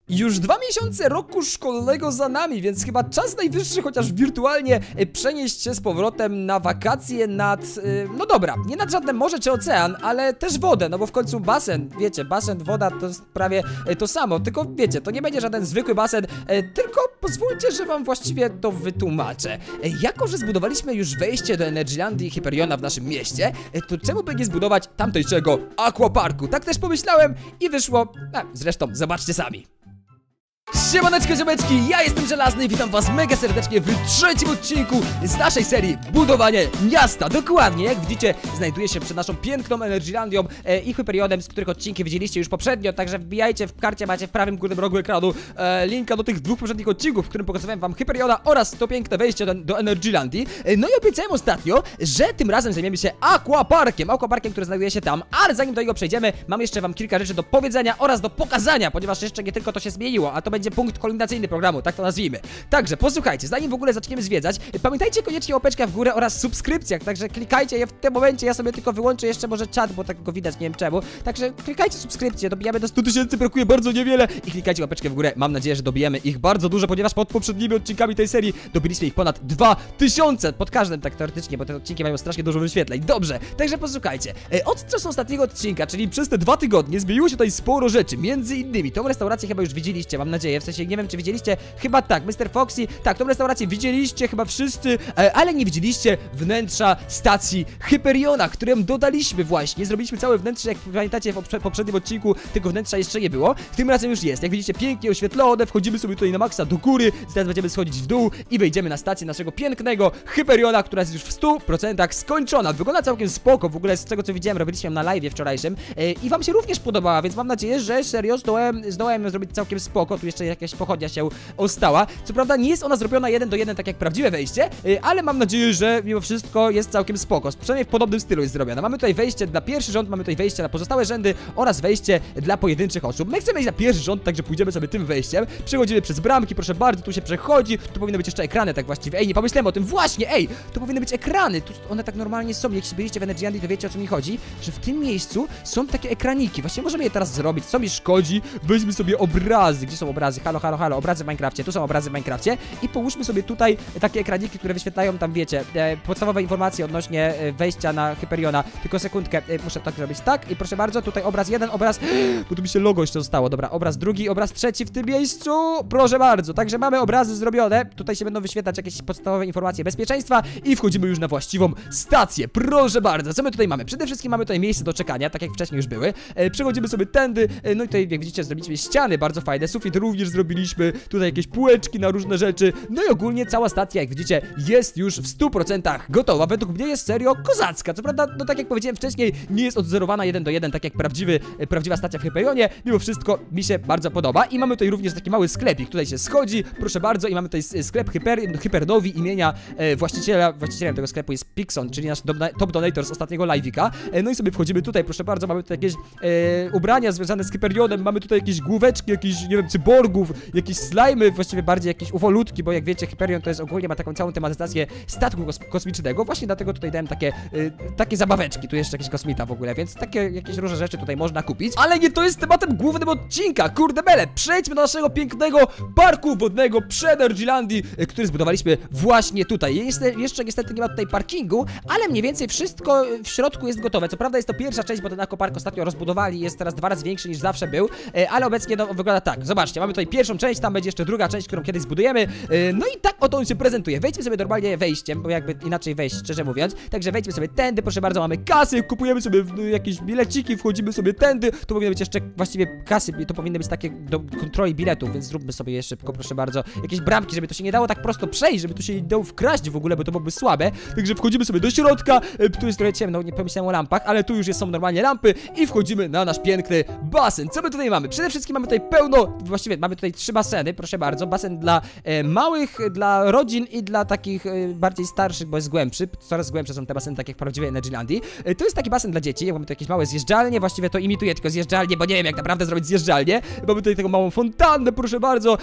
Już 2 miesiące roku szkolnego za nami, więc chyba czas najwyższy chociaż wirtualnie przenieść się z powrotem na wakacje nad... no dobra, nie nad żadne morze czy ocean, ale też wodę, no bo w końcu basen, wiecie, basen, woda to jest prawie to samo, tylko wiecie, to nie będzie żaden zwykły basen, tylko pozwólcie, że wam właściwie to wytłumaczę. Jako, że zbudowaliśmy już wejście do Energylandii i Hyperiona w naszym mieście, to czemu by nie zbudować tamtejszego aquaparku? Tak też pomyślałem i wyszło, zresztą zobaczcie sami. Siemaneczko ziomeczki, ja jestem Żelazny i witam was mega serdecznie w trzecim odcinku z naszej serii Budowanie Miasta. Dokładnie, jak widzicie, znajduję się przed naszą piękną Energylandią i Hyperionem, z których odcinki widzieliście już poprzednio, także wbijajcie w karcie, macie w prawym górnym rogu ekranu linka do tych dwóch poprzednich odcinków, w którym pokazywałem wam Hyperiona oraz to piękne wejście do Energylandii. No i obiecałem ostatnio, że tym razem zajmiemy się aquaparkiem, który znajduje się tam, ale zanim do niego przejdziemy, mam jeszcze wam kilka rzeczy do powiedzenia oraz do pokazania, ponieważ jeszcze nie tylko to się zmieniło, a to będzie punkt kulminacyjny programu, tak to nazwijmy. Także posłuchajcie, zanim w ogóle zaczniemy zwiedzać, pamiętajcie koniecznie łapeczka w górę oraz subskrypcjach, także klikajcie je w tym momencie. Ja sobie tylko wyłączę jeszcze może czat, bo tak go widać, nie wiem czemu. Także klikajcie subskrypcję, dobijamy do 100 000, brakuje bardzo niewiele i klikajcie łapeczkę w górę. Mam nadzieję, że dobijemy ich bardzo dużo, ponieważ pod poprzednimi odcinkami tej serii dobiliśmy ich ponad 2000 pod każdym, tak teoretycznie, bo te odcinki mają strasznie dużo wyświetleń. Dobrze, także posłuchajcie. Od czasu ostatniego odcinka, czyli przez te 2 tygodnie zmieniło się tutaj sporo rzeczy, między innymi tą restaurację chyba już widzieliście, mam nadzieję. W sensie nie wiem, czy widzieliście, chyba tak, Mr. Foxy, tak, tą restaurację widzieliście chyba wszyscy, ale nie widzieliście wnętrza stacji Hyperiona, którą dodaliśmy właśnie. Zrobiliśmy całe wnętrze, jak pamiętacie, w poprzednim odcinku tego wnętrza jeszcze nie było. Tym razem już jest, jak widzicie, pięknie oświetlone, wchodzimy sobie tutaj na maksa do góry, teraz będziemy schodzić w dół i wejdziemy na stację naszego pięknego Hyperiona, która jest już w 100% skończona. Wygląda całkiem spoko, w ogóle z tego co widziałem, robiliśmy ją na live'ie wczorajszym i wam się również podobała, więc mam nadzieję, że serio zdołałem ją zrobić całkiem spoko. Tu jeszcze jakaś pochodnia się ostała. Co prawda nie jest ona zrobiona 1 do 1 tak jak prawdziwe wejście, ale mam nadzieję, że mimo wszystko jest całkiem spoko. Przynajmniej w podobnym stylu jest zrobiona. Mamy tutaj wejście dla pierwszy rząd, mamy tutaj wejście na pozostałe rzędy oraz wejście dla pojedynczych osób. My chcemy iść na pierwszy rząd, także pójdziemy sobie tym wejściem. Przechodzimy przez bramki, proszę bardzo, tu się przechodzi. Tu powinny być jeszcze ekrany, tak właściwie. Ej, nie pomyślałem o tym, właśnie, ej! Tu powinny być ekrany, tu one tak normalnie są. Jak byliście w Energylandii, to wiecie, o co mi chodzi, że w tym miejscu są takie ekraniki. Właśnie możemy je teraz zrobić, co mi szkodzi. Weźmy sobie obrazy. Gdzie są obrazy? Halo, obrazy w Minecrafcie, tu są obrazy w Minecrafcie i połóżmy sobie tutaj takie ekraniki, które wyświetlają tam, wiecie, podstawowe informacje odnośnie wejścia na Hyperiona. Tylko sekundkę, muszę tak zrobić, tak, i proszę bardzo, tutaj obraz jeden, obraz, bo tu mi się logo jeszcze zostało, dobra, obraz drugi, obraz trzeci w tym miejscu, proszę bardzo, także mamy obrazy zrobione, tutaj się będą wyświetlać jakieś podstawowe informacje bezpieczeństwa i wchodzimy już na właściwą stację, proszę bardzo. Co my tutaj mamy? Przede wszystkim mamy tutaj miejsce do czekania, tak jak wcześniej już były, przechodzimy sobie tędy, no i tutaj, jak widzicie, zrobiliśmy ściany bardzo fajne, sufit również zrobiliśmy, tutaj jakieś półeczki na różne rzeczy. No i ogólnie cała stacja, jak widzicie, jest już w 100% gotowa. Według mnie jest serio kozacka. Co prawda, no tak jak powiedziałem wcześniej, nie jest odzorowana 1 do 1, tak jak prawdziwa stacja w Hyperionie. Mimo wszystko mi się bardzo podoba. I mamy tutaj również taki mały sklepik. Tutaj się schodzi, proszę bardzo, i mamy tutaj sklep Hypernowi imienia właścicielem tego sklepu jest Pixon, czyli nasz top donator z ostatniego live'ika. No i sobie wchodzimy tutaj, proszę bardzo, mamy tutaj jakieś ubrania związane z Hyperionem, mamy tutaj jakieś główeczki, jakieś, nie wiem, cyborgów, jakieś slajmy, właściwie bardziej jakieś ufolutki, bo jak wiecie, Hyperion to jest ogólnie, ma taką całą tematyzację statku kosmicznego, właśnie dlatego tutaj dałem takie zabaweczki, tu jeszcze jakiś kosmita w ogóle, więc takie jakieś różne rzeczy tutaj można kupić, ale nie to jest tematem głównym odcinka, kurde bele, przejdźmy do naszego pięknego parku wodnego przy Energylandii, który zbudowaliśmy właśnie tutaj. Jeszcze niestety nie ma tutaj parkingu, ale mniej więcej wszystko w środku jest gotowe, co prawda jest to pierwsza część, bo ten aquapark ostatnio rozbudowali, jest teraz 2 razy większy niż zawsze był, ale obecnie no, wygląda tak, zobaczcie, mamy tutaj pierwszą część, tam będzie jeszcze druga część, którą kiedyś zbudujemy. No i tak oto on się prezentuje. Wejdźmy sobie normalnie wejściem, bo jakby inaczej wejść, szczerze mówiąc. Także wejdźmy sobie tędy, proszę bardzo, mamy kasy, kupujemy sobie jakieś bileciki, wchodzimy sobie tędy. To powinny być jeszcze właściwie kasy, to powinny być takie do kontroli biletów, więc zróbmy sobie je szybko, proszę bardzo. Jakieś bramki, żeby to się nie dało tak prosto przejść, żeby tu się nie dało wkraść w ogóle, bo to byłoby słabe. Także wchodzimy sobie do środka, tu jest trochę ciemno, nie pomyślałem o lampach, ale tu już są normalnie lampy i wchodzimy na nasz piękny basen. Co my tutaj mamy? Przede wszystkim mamy tutaj pełno, właściwie mamy tutaj 3 baseny, proszę bardzo. Basen dla małych, dla rodzin i dla takich bardziej starszych, bo jest głębszy. Coraz głębsze są te baseny, tak jak w prawdziwej Energylandii. To jest taki basen dla dzieci, mamy tu jakieś małe zjeżdżalnie, właściwie to imituje tylko zjeżdżalnię, bo nie wiem jak naprawdę zrobić zjeżdżalnię. Mamy tutaj taką małą fontannę, proszę bardzo.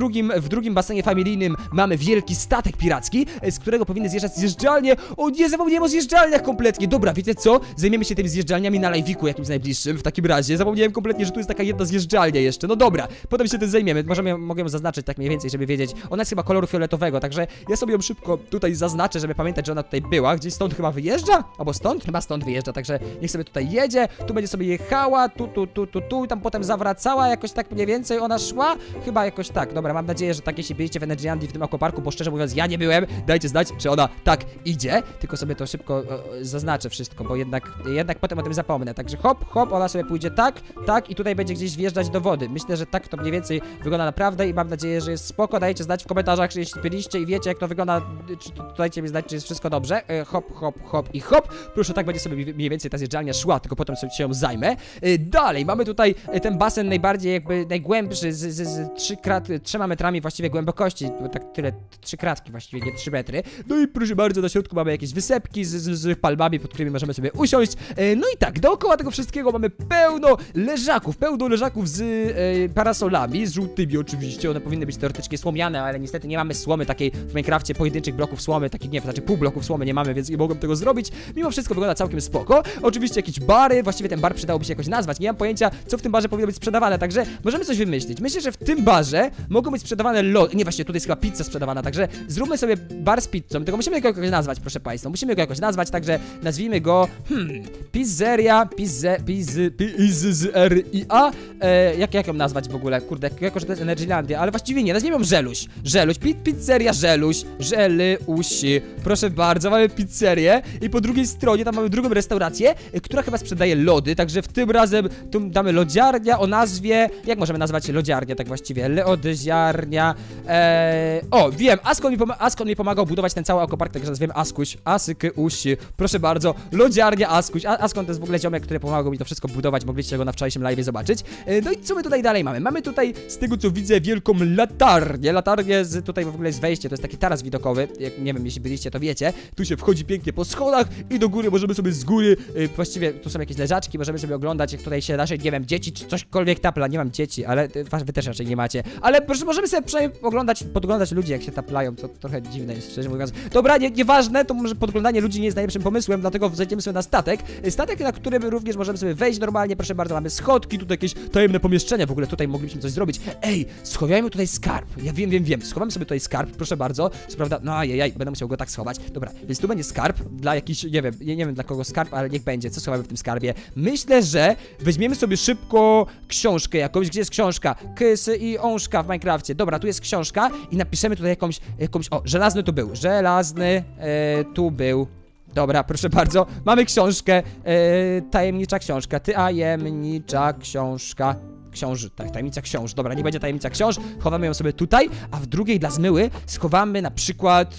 W drugim basenie familijnym mamy wielki statek piracki, z którego powinny zjeżdżać zjeżdżalnie. O nie, zapomniałem o zjeżdżalniach kompletnie. Dobra, wiecie co? Zajmiemy się tymi zjeżdżalniami na live'iku jakimś najbliższym. W takim razie zapomniałem kompletnie, że tu jest taka jedna zjeżdżalnia jeszcze. No dobra, potem się tym zajmiemy. Mogę ją zaznaczyć tak mniej więcej, żeby wiedzieć. Ona jest chyba koloru fioletowego, także ja sobie ją szybko tutaj zaznaczę, żeby pamiętać, że ona tutaj była. Gdzieś stąd chyba wyjeżdża? Albo stąd? Chyba stąd wyjeżdża, także niech sobie tutaj jedzie. Tu będzie sobie jechała, tu i tam potem zawracała, jakoś tak mniej więcej ona szła. Chyba jakoś tak. Dobra, mam nadzieję, że tak jeśli byliście w Energylandii w tym aquaparku, bo szczerze mówiąc ja nie byłem. Dajcie znać, czy ona tak idzie. Tylko sobie to szybko zaznaczę wszystko, bo jednak potem o tym zapomnę. Także hop, ona sobie pójdzie tak i tutaj będzie gdzieś wjeżdżać do wody. Myślę, że tak to mniej więcej wygląda naprawdę i mam nadzieję, że jest spoko. Dajcie znać w komentarzach, jeśli byliście i wiecie, jak to wygląda, dajcie mi znać, czy jest wszystko dobrze. Hop i hop. Proszę, tak będzie sobie mniej więcej ta zjeżdżalnia szła, tylko potem sobie się ją zajmę. Dalej, mamy tutaj ten basen najgłębszy z 3 metrami właściwie głębokości, tak tyle, 3 kratki właściwie, nie 3 metry. No i proszę bardzo, na środku mamy jakieś wysepki z palmami, pod którymi możemy sobie usiąść. No i tak, dookoła tego wszystkiego mamy pełno leżaków z parasolami, z żółtymi oczywiście. One powinny być teoretycznie słomiane, ale niestety nie mamy słomy takiej w Minecrafcie, pojedynczych bloków słomy, takich nie, znaczy pół bloków słomy nie mamy, więc nie mogłem tego zrobić. Mimo wszystko wygląda całkiem spoko. Oczywiście jakieś bary, właściwie ten bar przydałoby się jakoś nazwać. Nie mam pojęcia, co w tym barze powinno być sprzedawane, także możemy coś wymyślić. Myślę, że w tym barze mogą być sprzedawane lody. Nie, właśnie tutaj jest chyba pizza sprzedawana, także zróbmy sobie bar z pizzą, tylko musimy go jakoś nazwać, proszę państwa. Musimy go jakoś nazwać, także nazwijmy go pizzeria, pizzeria, jak ją nazwać w ogóle? Kurde, jako że to jest Energylandia, ale właściwie nie, nazwijmy ją Żeluś. Pizzeria Żeluś, Żelusi. Proszę bardzo, mamy pizzerię i po drugiej stronie tam mamy drugą restaurację, która chyba sprzedaje lody, także w tym razem tu damy lodziarnia o nazwie, jak możemy nazwać lodziarnię tak właściwie? Lodziarnia, o, wiem, Askon mi pomagał budować ten cały aquapark, także nazwiemy Askuś, Asykusi, proszę bardzo, lodziarnia Askuś, Askon to jest w ogóle ziomek, który pomagał mi to wszystko budować, mogliście go na wczorajszym live'ie zobaczyć. No i co my tutaj dalej mamy? Mamy tutaj, z tego co widzę, wielką latarnię, tutaj w ogóle jest wejście, to jest taki taras widokowy, jak nie wiem, jeśli byliście, to wiecie, tu się wchodzi pięknie po schodach i do góry możemy sobie z góry, właściwie tu są jakieś leżaczki, możemy sobie oglądać, jak tutaj się nasze, nie wiem, dzieci czy cośkolwiek tapla, nie mam dzieci, ale wy też raczej nie macie, ale proszę, możemy sobie przynajmniej podglądać ludzi, jak się taplają, to trochę dziwne jest, szczerze mówiąc. Dobra, nieważne, to może podglądanie ludzi nie jest najlepszym pomysłem, dlatego zejdziemy sobie na statek, na którym również możemy sobie wejść normalnie, proszę bardzo, mamy schodki, tutaj jakieś tajemne pomieszczenia, w ogóle tutaj moglibyśmy coś zrobić. Ej, schowajmy tutaj skarb, ja wiem, schowamy sobie tutaj skarb, proszę bardzo, co prawda, no ajajaj, będę musiał go tak schować, dobra, więc tu będzie skarb dla jakichś, nie wiem dla kogo skarb, ale niech będzie, co schowamy w tym skarbie. Myślę, że weźmiemy sobie szybko książkę jakąś, gdzie jest książka, Kysy i Ążka w Minecrafcie, dobra, tu jest książka i napiszemy tutaj jakąś, o, żelazny tu był, tu był. Dobra, proszę bardzo, mamy książkę, tajemnicza książka, tajemnicza książka. Tak, tajemnica książ. Dobra, nie będzie tajemnica książ. Chowamy ją sobie tutaj, a w drugiej dla zmyły schowamy na przykład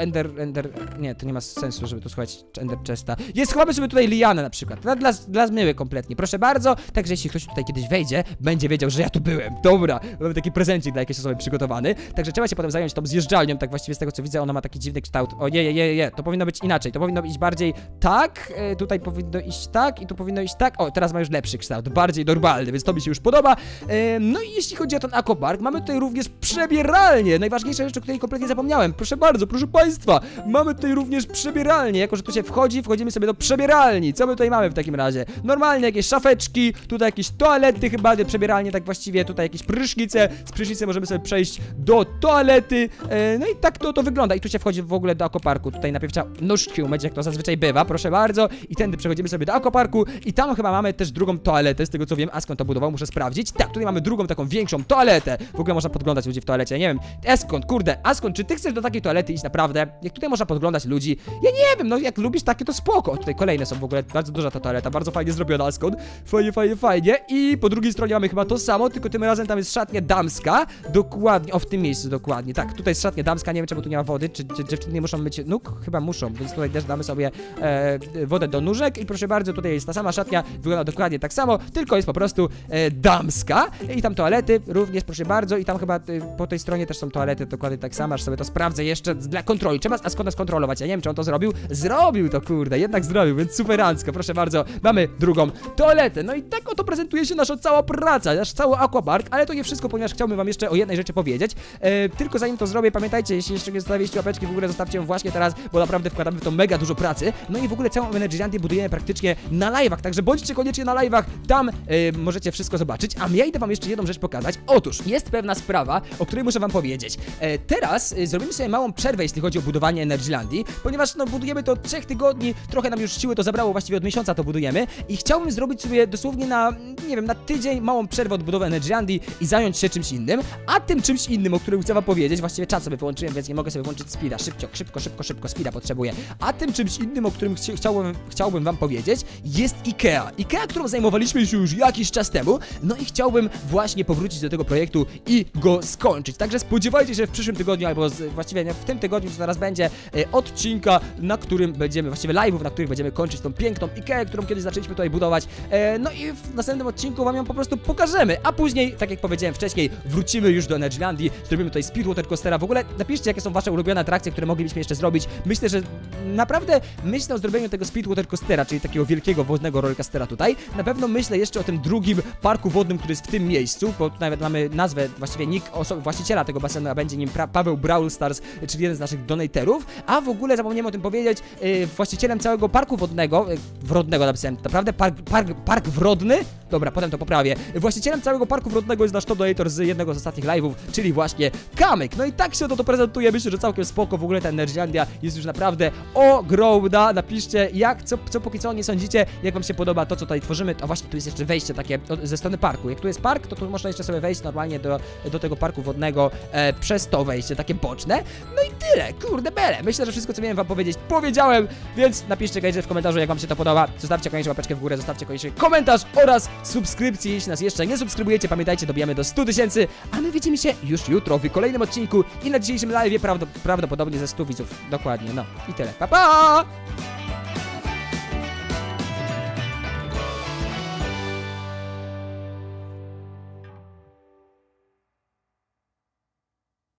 nie, to nie ma sensu, żeby tu schować Ender Chesta. Schowamy sobie tutaj lianę na przykład. Dla zmyły kompletnie. Proszę bardzo. Także jeśli ktoś tutaj kiedyś wejdzie, będzie wiedział, że ja tu byłem. Dobra, mamy taki prezencik dla jakiejś osoby przygotowany. Także trzeba się potem zająć tą zjeżdżalnią, tak właściwie z tego co widzę, ona ma taki dziwny kształt. O je. To powinno być inaczej. To powinno iść bardziej tak. Tutaj powinno iść tak i tu powinno iść tak. O, teraz ma już lepszy kształt, bardziej normalny, więc to mi się już podoba. No i jeśli chodzi o ten aquapark, mamy tutaj również przebieralnię. Najważniejsza rzecz, o której kompletnie zapomniałem. Proszę bardzo, proszę państwa, mamy tutaj również przebieralnię. Jako że tu się wchodzimy sobie do przebieralni. Co my tutaj mamy w takim razie? Normalnie jakieś szafeczki, tutaj jakieś toalety chyba, przebieralnie tak właściwie, tutaj jakieś prysznice. Z prysznicy możemy sobie przejść do toalety. No i tak to wygląda. I tu się wchodzi w ogóle do aquaparku. Tutaj najpierw trzeba nóżki umyć, jak to zazwyczaj bywa, proszę bardzo. I tędy przechodzimy sobie do aquaparku. I tam chyba mamy też drugą toaletę, z tego co wiem. Askon to budował, muszę sprawdzić. Tak, tutaj mamy drugą taką większą toaletę. W ogóle można podglądać ludzi w toalecie, nie wiem. Askon, czy ty chcesz do takiej toalety iść naprawdę? Jak tutaj można podglądać ludzi? Ja nie wiem, no jak lubisz takie, to spoko. Tutaj kolejne są w ogóle, bardzo duża ta toaleta, bardzo fajnie zrobiona, Askon. Fajnie. I po drugiej stronie mamy chyba to samo, tylko tym razem tam jest szatnia damska. Dokładnie, w tym miejscu, dokładnie. Tak, tutaj jest szatnia damska, nie wiem czemu tu nie ma wody, czy dziewczyny nie muszą myć nóg? Chyba muszą, więc tutaj też damy sobie wodę do nóżek i proszę bardzo, tutaj jest ta sama szatnia, wygląda dokładnie tak samo, tylko jest po prostu damska i tam toalety również, proszę bardzo, i tam chyba po tej stronie też są toalety dokładnie tak samo, aż sobie to sprawdzę jeszcze dla kontroli. Trzeba Askona skontrolować, ja nie wiem, czy on to zrobił. Zrobił to, kurde, jednak zrobił, więc superancko, proszę bardzo, mamy drugą toaletę. No i tak oto prezentuje się nasza cała praca, nasz cały aquapark, ale to nie wszystko, ponieważ chciałbym wam jeszcze o jednej rzeczy powiedzieć. Tylko zanim to zrobię, pamiętajcie, jeśli jeszcze nie zostawiliście łapeczki, w ogóle zostawcie ją właśnie teraz, bo naprawdę wkładamy w to mega dużo pracy. No i w ogóle całą Energylandię budujemy praktycznie na live'ach, także bądźcie koniecznie na live'ach, tam możecie wszystko zobaczyć. a ja idę wam jeszcze jedną rzecz pokazać. Otóż, jest pewna sprawa, o której muszę wam powiedzieć. Teraz zrobimy sobie małą przerwę, jeśli chodzi o budowanie Energylandii, ponieważ no budujemy to od 3 tygodni, trochę nam już siły to zabrało, właściwie od miesiąca to budujemy i chciałbym zrobić sobie dosłownie na, nie wiem, na tydzień małą przerwę od budowy Energylandii i zająć się czymś innym, a tym czymś innym, o którym chcę wam powiedzieć, właściwie czas sobie wyłączyłem, więc nie mogę sobie włączyć speeda, szybko speeda potrzebuję, a tym czymś innym, o którym chciałbym wam powiedzieć, jest IKEA, którą zajmowaliśmy się już jakiś czas temu, no i chciałbym właśnie powrócić do tego projektu i go skończyć, także spodziewajcie się w przyszłym tygodniu, albo właściwie w tym tygodniu, co zaraz będzie, odcinka, na którym będziemy, właściwie live'ów, na których będziemy kończyć tą piękną IKEA, którą kiedyś zaczęliśmy tutaj budować, no i w następnym odcinku wam ją po prostu pokażemy, a później, tak jak powiedziałem wcześniej, wrócimy już do Energylandii, zrobimy tutaj Speedwater Coastera. W ogóle napiszcie, jakie są wasze ulubione atrakcje, które moglibyśmy jeszcze zrobić. Myślę, że naprawdę myślę o zrobieniu tego Speedwater Coastera, czyli takiego wielkiego wodnego rollercoastera tutaj. Na pewno myślę jeszcze o tym drugim parku wodnym, który jest w tym miejscu, bo nawet mamy nazwę, właściwie nick właściciela tego basenu, a będzie nim Paweł Brawl Stars, czyli jeden z naszych donatorów, a w ogóle zapomniałem o tym powiedzieć, właścicielem całego parku wodnego, wrodnego napisałem, naprawdę park wrodny? Dobra, potem to poprawię. Właścicielem całego parku wrodnego jest nasz top donator z jednego z ostatnich live'ów, czyli właśnie Kamyk. No i tak się to prezentuje, myślę, że całkiem spoko. W ogóle ta Energylandia jest już naprawdę ogromna. Napiszcie, co póki co nie sądzicie, jak wam się podoba to, co tutaj tworzymy. A właśnie, tu jest jeszcze wejście takie ze strony parku. Jak tu jest park, to tu można jeszcze sobie wejść normalnie do tego parku wodnego przez to wejście, takie boczne. No i tyle, kurde bele. Myślę, że wszystko, co miałem wam powiedzieć, powiedziałem, więc napiszcie koniecznie w komentarzu, jak wam się to podoba. Zostawcie koniecznie łapeczkę w górę, zostawcie koniecznie komentarz oraz subskrypcję, jeśli nas jeszcze nie subskrybujecie. Pamiętajcie, dobijamy do 100 000, a my widzimy się już jutro w kolejnym odcinku i na dzisiejszym live'ie prawdopodobnie ze 100 widzów. Dokładnie, no i tyle. Pa, pa!